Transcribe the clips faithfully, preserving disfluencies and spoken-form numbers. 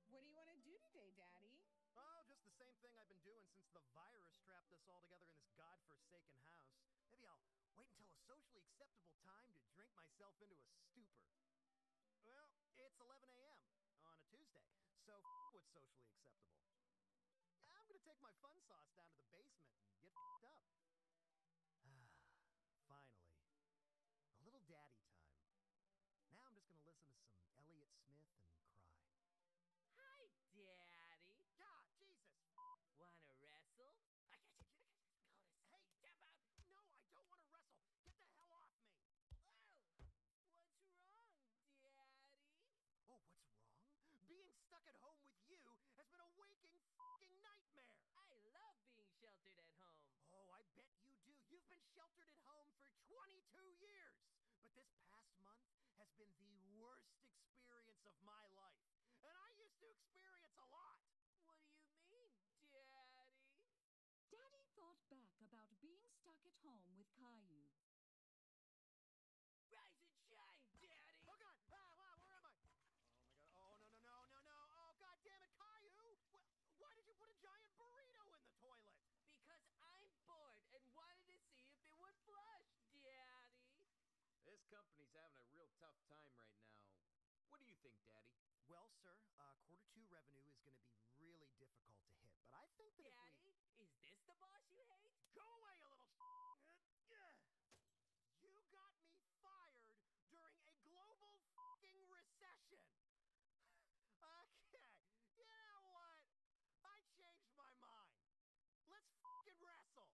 What do you want to do today, Daddy? Oh, just the same thing I've been doing since the virus trapped us all together in this godforsaken house. Maybe I'll wait until a socially acceptable time to drink myself into a stupor. Well, it's eleven a m on a Tuesday, so f what's socially acceptable. I'm gonna take my fun sauce down to the basement and get f***ed up. Finally, a little daddy time. Now I'm just gonna listen to some Elliott Smith and cry. Hi, Daddy. God, Jesus! Wanna wrestle? Hey, Step out! no, I don't want to wrestle. Get the hell off me! Oh, what's wrong, Daddy? Oh, what's wrong? Being stuck at home with you has been a waking f***ing nightmare. I love being sheltered at home. Oh, I bet you do. You've been sheltered at home for twenty-two years. But this past month has been the worst experience of my life. And I used to experience a lot. What do you mean, Daddy? Daddy thought back about being stuck at home with Caillou. Rise and shine, Daddy! Oh, God. Ah, wow, where am I? Oh, my God. Oh, no, no, no, no, no. Oh, God damn it, Caillou. Wh- why did you put a giant burrito in the toilet? Because I'm bored and wanted to see if it would flush, Daddy. This company's having a real tough time right now. What do you think, Daddy? Well, sir, uh, quarter two revenue is going to be really difficult to hit. But I think that Daddy, if we... is this the boss you hate? Go away, you little You got me fired during a global f***ing recession. Okay, you know what? I changed my mind. Let's f***ing wrestle.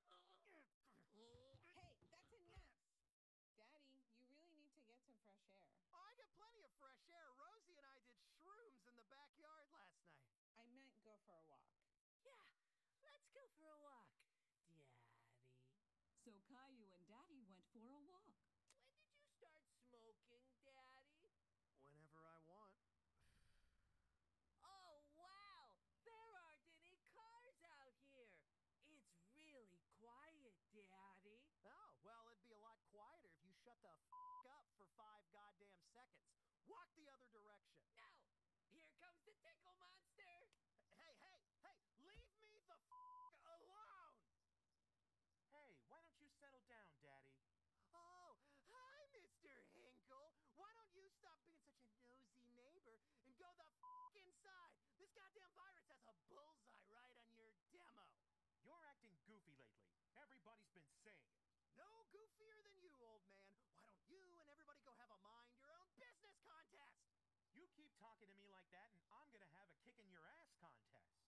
Hey, that's enough. Daddy, you really need to get some fresh air. Oh, I get plenty of fresh air. Rosie and I did shrooms in the backyard last night. I meant go for a walk. Yeah, let's go for a walk, Daddy. So Caillou and Daddy went for a walk. When did you start smoking, Daddy? Whenever I want. Oh, wow! There aren't any cars out here. It's really quiet, Daddy. Oh, well, it'd be a lot quieter if you shut the f*** up for five goddamn seconds. Walk the other direction. No! Here comes the tickle monster! Hey, hey, hey, leave me the f*** alone! Hey, why don't you settle down, Daddy? Oh, hi, Mister Hinkle. Why don't you stop being such a nosy neighbor and go the f*** inside? This goddamn virus has a bullseye right on your demo. You're acting goofy lately. Everybody's been saying it. No goofier than you, old man. Why don't you and everybody go have a mind your own business contest? You keep talking to me like that, and I'm gonna have a kick in your ass contest.